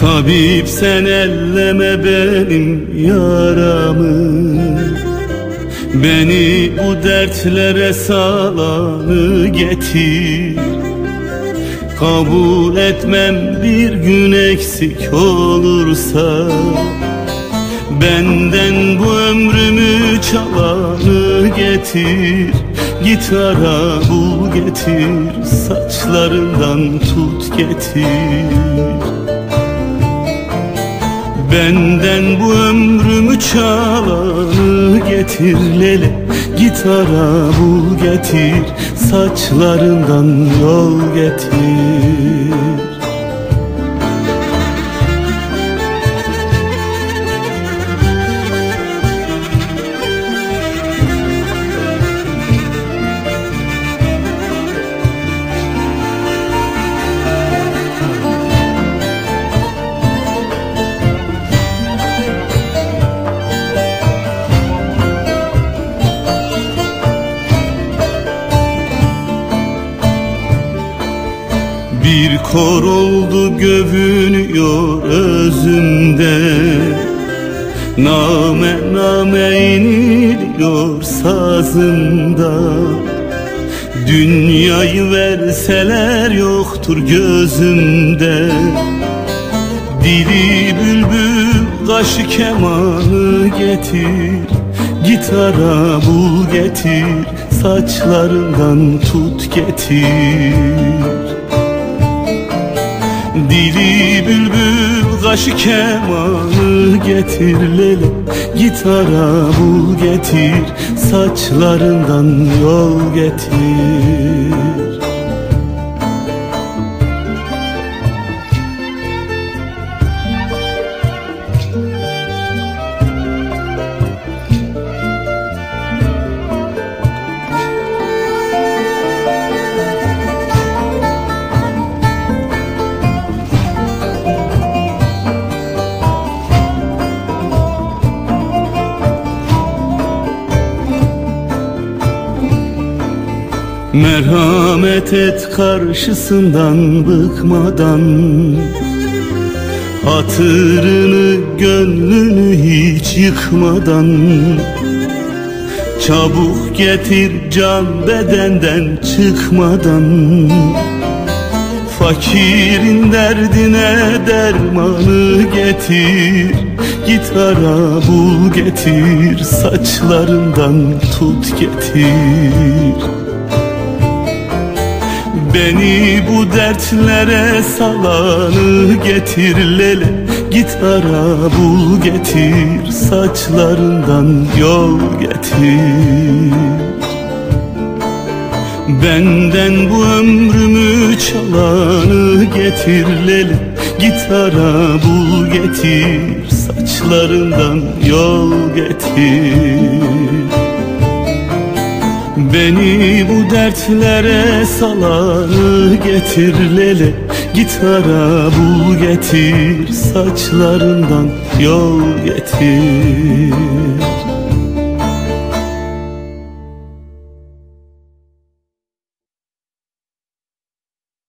Tabip sen elleme benim yaramı, beni bu dertlere salanı getir. Kabul etmem bir gün eksik olursa, benden bu ömrümü çalanı getir. Git ara bul getir, saçlarından tut getir. Benden bu ömrümü çalanı getir lele. Git ara bul getir, saçlarından yol getir. Bir kor oldu gövünüyor özümde, name name iniliyor sazımda. Dünyayı verseler yoktur gözümde. Dili bülbül kaşı kemanı getir. Git ara bul getir, saçlarından tut getir. Dili bülbül kaşı kemanı getir lele. Git ara bul getir, saçlarından yol getir. Merhamet et karşısından bıkmadan, hatırını gönlünü hiç yıkmadan. Çabuk getir can bedenden çıkmadan. Fakirin derdine dermanı getir. Git ara bul getir, saçlarından tut getir. Beni bu dertlere salanı getir lele. Git ara bul getir, saçlarından yol getir. Benden bu ömrümü çalanı getir lele. Git ara bul getir, saçlarından yol getir. Beni bu dertlere salanı getir lele. Git ara bul getir, saçlarından yol getir.